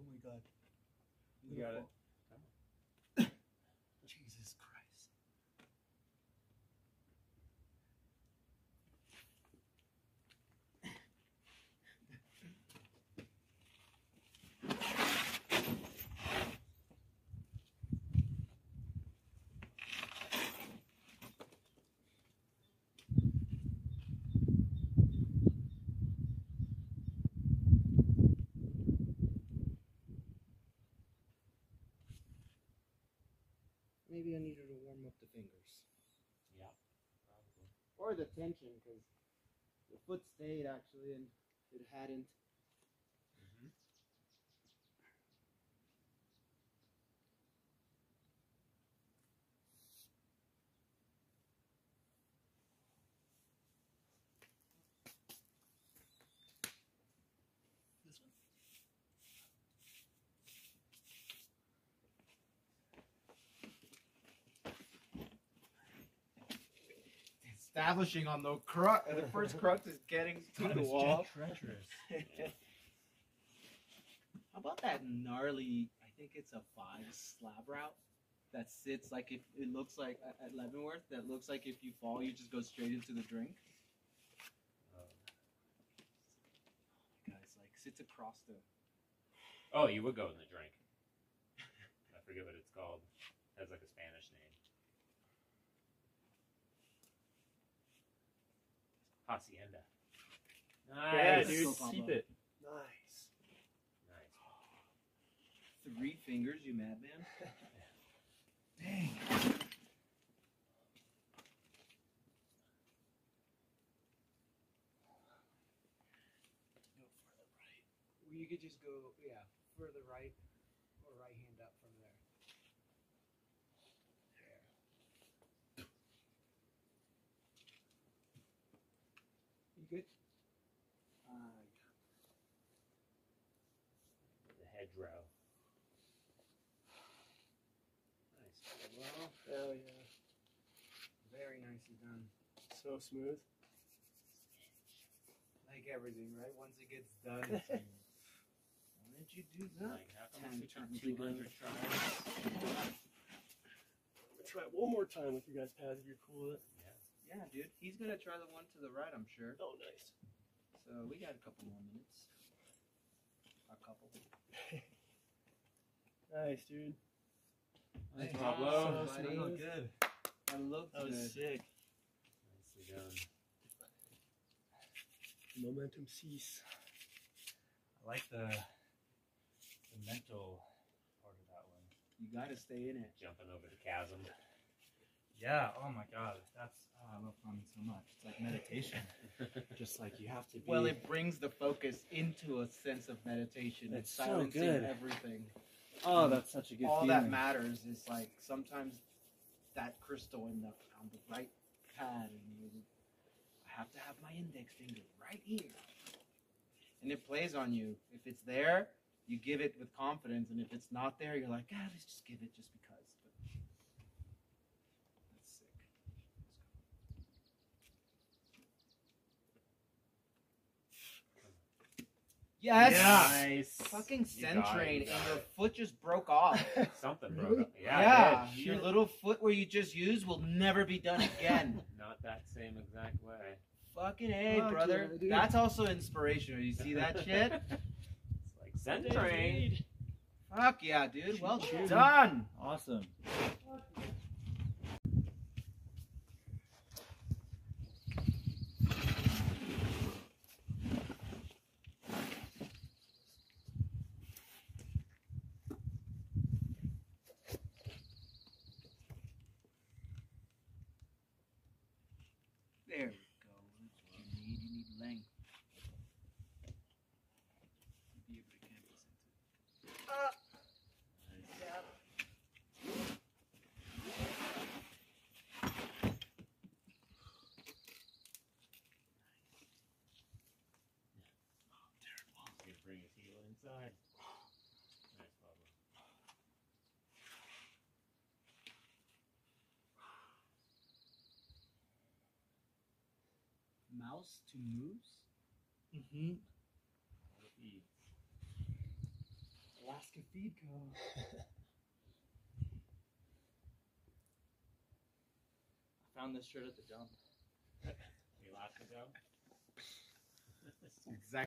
my god. You got it. Jesus Christ. Maybe I needed to warm up the fingers. Yeah, probably. Or the tension, because the foot stayed actually and it hadn't. Mm-hmm. This one? Establishing on the crux. The first crux is getting to the wall. Treacherous. How about that gnarly? I think it's a 5 slab route that sits like if it looks like at Leavenworth. That looks like if you fall, you just go straight into the drink. Guys, like sits across the. Oh, you would go in the drink. I forget what it's called. It has like a Spanish name. Hacienda. Yeah, Nice. dude. Pablo. Keep it. Nice. Nice. 3 fingers, you madman. Dang. You could just go, further right or right hand up from there. There. You good? The hedgerow. Nice. Well, Hell yeah. very nicely done. So smooth. Like everything, right? Once it gets done, it's like, why did you do that? Like, how come 10 it took times 200 tries? I'm gonna try it one more time with you guys, Paz, if you're cool with it. Yeah, dude. He's gonna try the one to the right, I'm sure. Oh, nice. So we got a couple more minutes. A couple. Nice, dude. Nice, Hey, Pablo. buddy. That looked good. That looked That was good. sick. Nicely done. Momentum cease. I like the mental part of that one. You gotta stay in it. Jumping over the chasm. Yeah, oh my god. I love climbing so much. It's like meditation. Just like you have to be. Well, it brings the focus into a sense of meditation. It's It's so silencing good. everything. oh, that's such a good All feeling. that matters is like sometimes that crystal on the right pad, and I have to have my index finger right here, and it plays on you. If it's there, you give it with confidence, and if it's not there, you're like, let's just give it just because. But that's sick. Yes. Nice. Fucking You got it, Centrain, you got and your it. foot just broke off. Something broke up. Yeah, Yeah, it did. your little foot where you just used will never be done again. Not that same exact way. Fucking A, Fuck brother. yeah, dude. That's also inspirational. You see that shit? It's like Centrain. Fuck yeah, dude. Well Shoot. done. Awesome. There we go. That's what you need. You need length. Be able to canvas into it. You bring his heel inside. Nice, Pablo. Mouse to moose? Mm-hmm. Eat. Alaska Feed Co. I found this shirt at the dump. The Alaska Joe. Exactly.